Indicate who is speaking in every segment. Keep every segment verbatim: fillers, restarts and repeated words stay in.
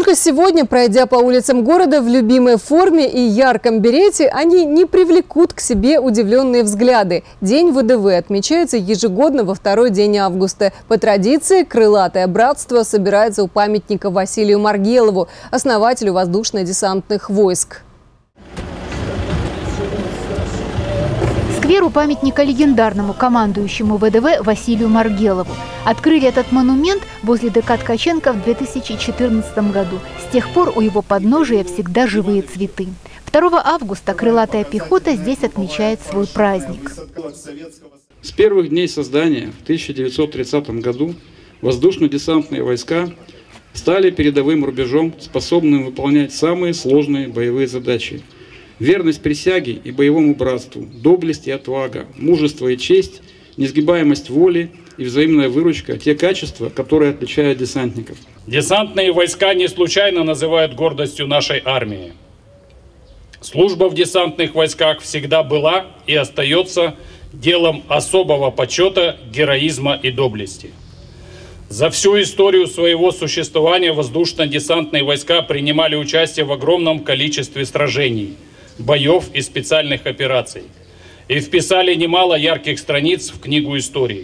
Speaker 1: Только сегодня, пройдя по улицам города в любимой форме и ярком берете, они не привлекут к себе удивленные взгляды. День ВДВ отмечается ежегодно во второй день августа. По традиции, крылатое братство собирается у памятника Василию Маргелову, основателю воздушно-десантных войск.
Speaker 2: Сквер у памятника легендарному командующему ВДВ Василию Маргелову. Открыли этот монумент возле ДК Ткаченко в две тысячи четырнадцатом году. С тех пор у его подножия всегда живые цветы. второго августа крылатая пехота здесь отмечает свой праздник.
Speaker 3: С первых дней создания в тысяча девятьсот тридцатом году воздушно-десантные войска стали передовым рубежом, способным выполнять самые сложные боевые задачи. Верность присяге и боевому братству, доблесть и отвага, мужество и честь, несгибаемость воли и взаимная выручка – те качества, которые отличают десантников.
Speaker 4: Десантные войска не случайно называют гордостью нашей армии. Служба в десантных войсках всегда была и остается делом особого почета, героизма и доблести. За всю историю своего существования воздушно-десантные войска принимали участие в огромном количестве сражений, боев и специальных операций и вписали немало ярких страниц в книгу истории.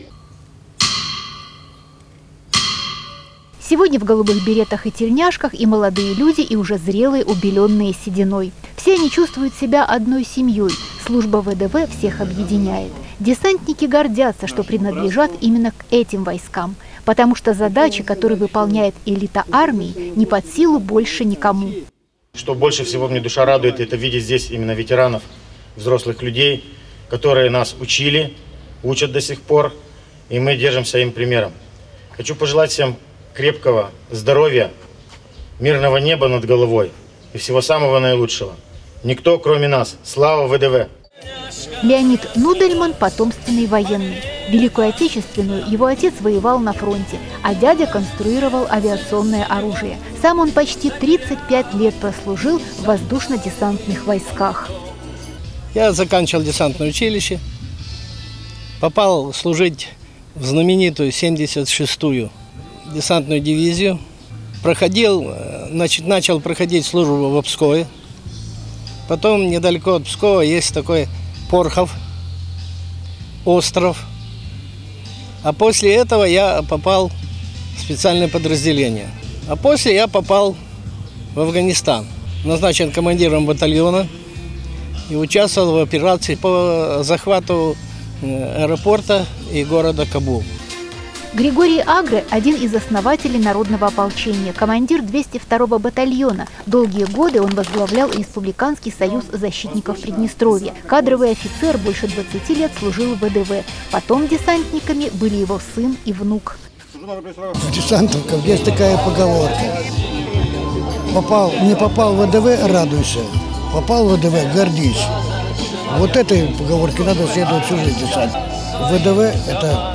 Speaker 2: Сегодня в голубых беретах и тельняшках и молодые люди, и уже зрелые, убеленные сединой. Все они чувствуют себя одной семьей. Служба ВДВ всех объединяет. Десантники гордятся, что принадлежат именно к этим войскам, потому что задачи, которые выполняет элита армии, не под силу больше никому.
Speaker 5: Что больше всего мне душа радует, это видеть здесь именно ветеранов, взрослых людей, которые нас учили, учат до сих пор, и мы держимся им примером. Хочу пожелать всем крепкого здоровья, мирного неба над головой и всего самого наилучшего. Никто, кроме нас. Слава ВДВ!
Speaker 2: Леонид Нудельман – потомственный военный. Великую Отечественную его отец воевал на фронте, а дядя конструировал авиационное оружие. Сам он почти тридцать пять лет прослужил в воздушно-десантных войсках.
Speaker 6: Я заканчивал десантное училище, попал служить в знаменитую семьдесят шестую десантную дивизию. Проходил, значит, начал проходить службу в Пскове. Потом недалеко от Пскова есть такой Порхов, остров. А после этого я попал в специальное подразделение. А после я попал в Афганистан. Назначен командиром батальона и участвовал в операции по захвату аэропорта и города Кабул.
Speaker 2: Григорий Агре – один из основателей народного ополчения, командир двести второго батальона. Долгие годы он возглавлял Республиканский союз защитников Приднестровья. Кадровый офицер больше двадцати лет служил в ВДВ. Потом десантниками были его сын и внук.
Speaker 7: В десантовках есть такая поговорка. Попал, не попал в ВДВ – радуйся. Попал в ВДВ – гордись. Вот этой поговорке надо следовать всю жизнь десант. ВДВ – это...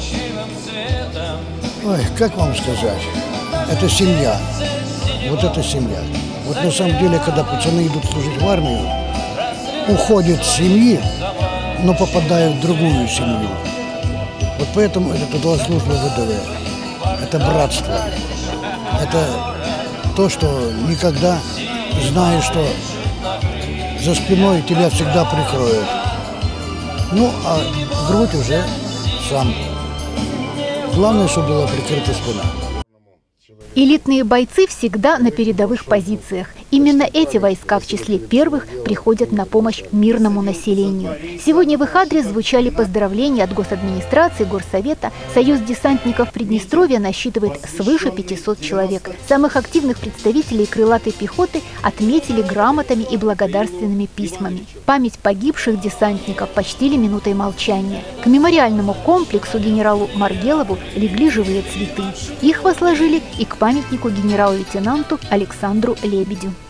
Speaker 7: Ой, как вам сказать, это семья, вот это семья. Вот на самом деле, когда пацаны идут служить в армию, уходят с семьи, но попадают в другую семью. Вот поэтому это была служба ВДВ, это братство, это то, что никогда знаешь, что за спиной тебя всегда прикроют. Ну, а грудь уже сам. Главное, чтобы была прикрыта спина.
Speaker 2: Элитные бойцы всегда на передовых позициях. Именно эти войска в числе первых приходят на помощь мирному населению. Сегодня в их адрес звучали поздравления от госадминистрации, горсовета. Союз десантников Приднестровья насчитывает свыше пятисот человек. Самых активных представителей крылатой пехоты отметили грамотами и благодарственными письмами. Память погибших десантников почтили минутой молчания. К мемориальному комплексу генералу Маргелову легли живые цветы. Их возложили и к памятнику генерал-лейтенанту Александру Лебедю.